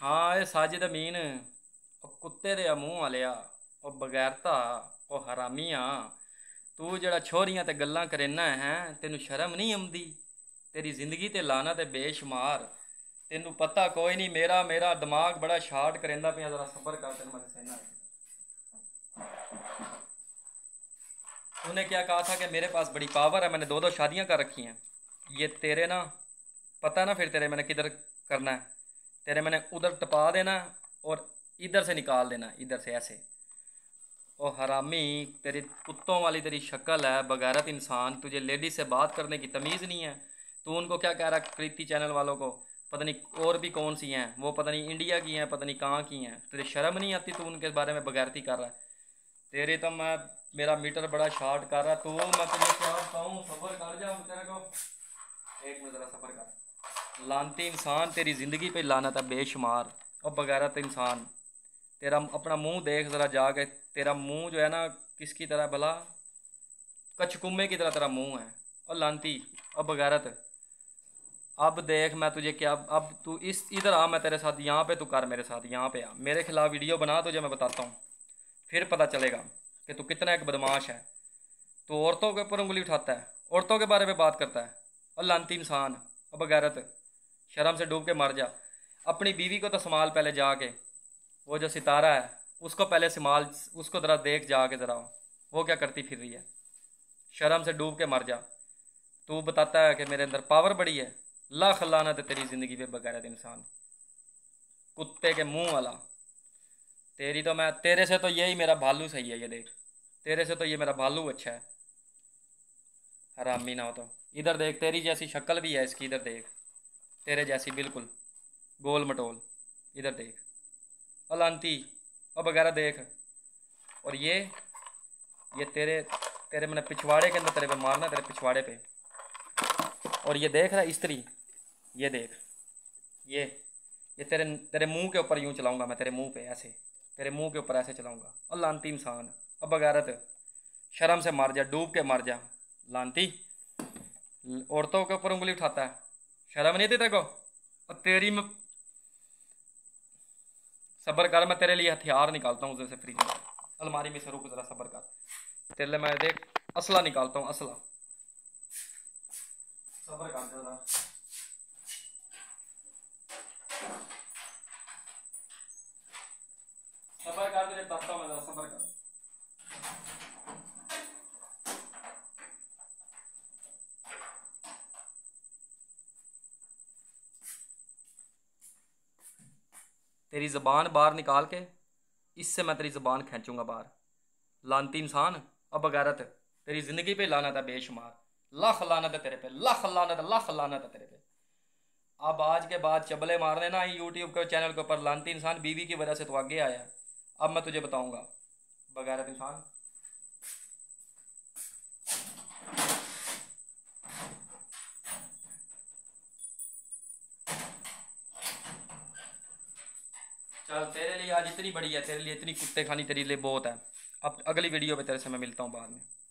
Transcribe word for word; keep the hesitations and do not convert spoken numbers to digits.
हाँ ये साजिद अमीन, ओ कुत्ते दे मूंह वालिया, ओ बगैरता, ओ हरामिया, तू जड़ा छोरियां ते गल्लां करेना है, तेनू शर्म नहीं आउंदी? तेरी जिंदगी ते लाना ते बेशुमार। तेनू पता कोई नहीं, मेरा मेरा दिमाग बड़ा शार्ट करेंदा पिया, जरा सबर कर, तेन मैं दसना। तूने क्या कहा था कि मेरे पास बड़ी पावर है, मैंने दो दो शादियां कर रखी हैं। ये तेरे ना पता ना, फिर तेरे मैंने किधर करना है। तेरे मैंने उधर टपा देना और इधर से निकाल देना, इधर से ऐसे। ओ हरामी, तेरी कुत्तों वाली तेरी शक्ल है, बगैरत इंसान, तुझे लेडीज से बात करने की तमीज़ नहीं है। तू उनको क्या कह रहा है, प्रीति चैनल वालों को? पता नहीं और भी कौन सी हैं वो, पता नहीं इंडिया की हैं, पता नहीं कहाँ की हैं। तुझे शर्म नहीं आती? तू उनके बारे में बगैरती कर रहा है। तेरे तो मैं, मेरा मीटर बड़ा शॉर्ट कर रहा है। तू, मैं तुझे क्या बताऊँ, सबर कर जा तेरे को। एक मिनट ज़रा सबर कर। लानती इंसान, तेरी ज़िंदगी पे लानत है बेशुमार। और बगैरत इंसान, तेरा अपना मुंह देख ज़रा जाके। तेरा मुंह जो है ना, किसकी तरह भला? कचकुम्मे की तरह तेरा मुंह है। और लानती और बगैरत, अब देख मैं तुझे क्या, अब तू इस इधर आ, मैं तेरे साथ यहाँ पे, तू कर मेरे साथ यहाँ पे आ, मेरे खिलाफ वीडियो बना, तुझे मैं बताता हूँ। फिर पता चलेगा कि तू कितना एक बदमाश है। तू औरतों के ऊपर उंगली उठाता है, औरतों के बारे में बात करता है। और लानती इंसान और बगैरत, शर्म से डूब के मर जा। अपनी बीवी को तो संभाल पहले जाके। वो जो सितारा है उसको पहले संभाल, उसको ज़रा देख जाके ज़रा, वो क्या करती फिर रही है। शर्म से डूब के मर जा। तू बताता है कि मेरे अंदर पावर बड़ी है। लाख लानत है तेरी ज़िंदगी पे बगैरत इंसान, कुत्ते के मुंह वाला। तेरी तो मैं, तेरे से तो यही मेरा भालू सही है, ये देख। तेरे से तो ये मेरा भालू अच्छा है। हरामी ना हो तो इधर देख, तेरी जैसी शक्ल भी है इसकी, इधर देख। तेरे जैसी बिल्कुल गोल मटोल, इधर देख। अलांती और वगैरह देख। और ये ये तेरे तेरे मैंने पिछवाड़े के अंदर तेरे पे मारना, तेरे पिछवाड़े पे। और ये देख रहा है स्त्री, ये देख, ये ये तेरे तेरे मुंह के ऊपर यूं चलाऊंगा मैं, तेरे मुंह पे ऐसे, तेरे मुंह के ऊपर ऐसे चलाऊंगा। और लानती इंसान, अब बगैरत, शर्म से मर जा, डूब के मर जा। लानती, औरतों के ऊपर उंगली उठाता है, शर्म नहीं आती तेरे को? और तेरी मैं, सब्र कर, मैं तेरे लिए हथियार निकालता हूँ उधर से, फ्रिज में अलमारी में से, रुक जरा सब्र कर। तेरे लिए मैं देख असला निकालता हूँ, असला। सब्र कर जरा, सब्र कर, तेरे बताता हूँ मैं, जरा सब्र कर। तेरी ज़बान बाहर निकाल के, इससे मैं तेरी ज़बान खींचूंगा बाहर। लानती इंसान और बगैरत, तेरी ज़िंदगी पे लानत है बेशुमार। लाख लानत है तेरे पे, लाख लानत है, लाख लानत है तेरे पे। अब आज के बाद चबले मारने ना यूट्यूब के चैनल के ऊपर, लानती इंसान, बीवी की वजह से तो आगे आया। अब मैं तुझे बताऊंगा बगैरत इंसान। चल, तेरे लिए आज इतनी बड़ी है, तेरे लिए इतनी कुत्ते खानी तेरे लिए बहुत है। अब अगली वीडियो पे तेरे से मैं मिलता हूँ बाद में।